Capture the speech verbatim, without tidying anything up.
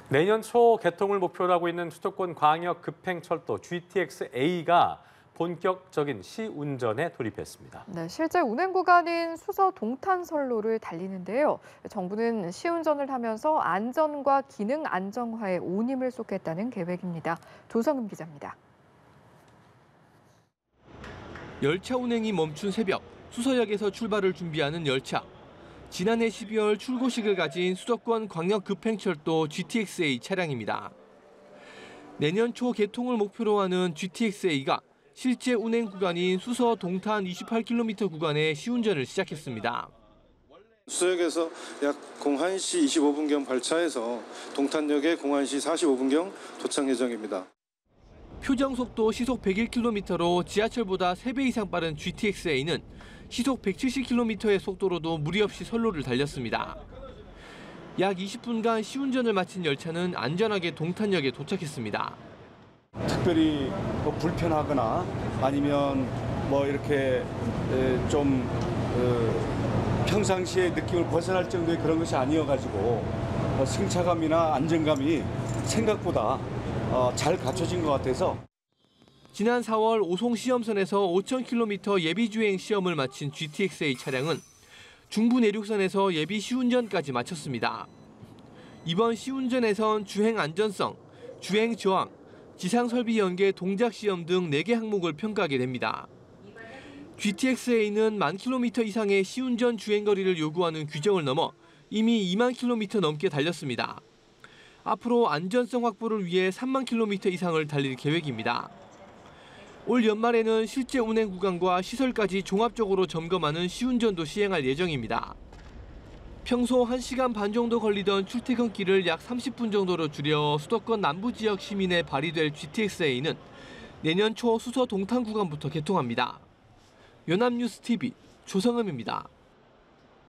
내년 초 개통을 목표로 하고 있는 수도권 광역 급행철도 지티엑스에이가 본격적인 시운전에 돌입했습니다. 네, 실제 운행 구간인 수서 동탄선로를 달리는데요. 정부는 시운전을 하면서 안전과 기능 안정화에 온 힘을 쏟겠다는 계획입니다. 조성음 기자입니다. 열차 운행이 멈춘 새벽, 수서역에서 출발을 준비하는 열차. 지난해 십이월 출고식을 가진 수도권 광역급행철도 지티엑스에이 차량입니다. 내년 초 개통을 목표로 하는 지티엑스에이가 실제 운행 구간인 수서 동탄 이십팔 킬로미터 구간에 시운전을 시작했습니다. 수서역에서 약 한 시 이십오 분경 발차해서 동탄역에 한 시 사십오 분경 도착 예정입니다. 표정 속도 시속 백일 킬로미터로 지하철보다 세 배 이상 빠른 지티엑스에이는 시속 백칠십 킬로미터의 속도로도 무리 없이 선로를 달렸습니다. 약 이십 분간 시운전을 마친 열차는 안전하게 동탄역에 도착했습니다. 특별히 뭐 불편하거나 아니면 뭐 이렇게 좀 평상시의 느낌을 벗어날 정도의 그런 것이 아니어가지고 승차감이나 안정감이 생각보다 잘 갖춰진 것 같아서. 지난 사월 오송 시험선에서 오천 킬로미터 예비주행 시험을 마친 지티엑스에이 차량은 중부 내륙선에서 예비 시운전까지 마쳤습니다. 이번 시운전에선 주행 안전성, 주행 저항, 지상 설비 연계 동작 시험 등 네 개 항목을 평가하게 됩니다. 지티엑스에이는 만 킬로미터 이상의 시운전 주행거리를 요구하는 규정을 넘어 이미 이만 킬로미터 넘게 달렸습니다. 앞으로 안전성 확보를 위해 삼만 킬로미터 이상을 달릴 계획입니다. 올 연말에는 실제 운행 구간과 시설까지 종합적으로 점검하는 시운전도 시행할 예정입니다. 평소 한 시간 반 정도 걸리던 출퇴근길을 약 삼십 분 정도로 줄여 수도권 남부 지역 시민에 발휘될 지티엑스에이는 내년 초 수서 동탄 구간부터 개통합니다. 연합뉴스 티비 조성음입니다.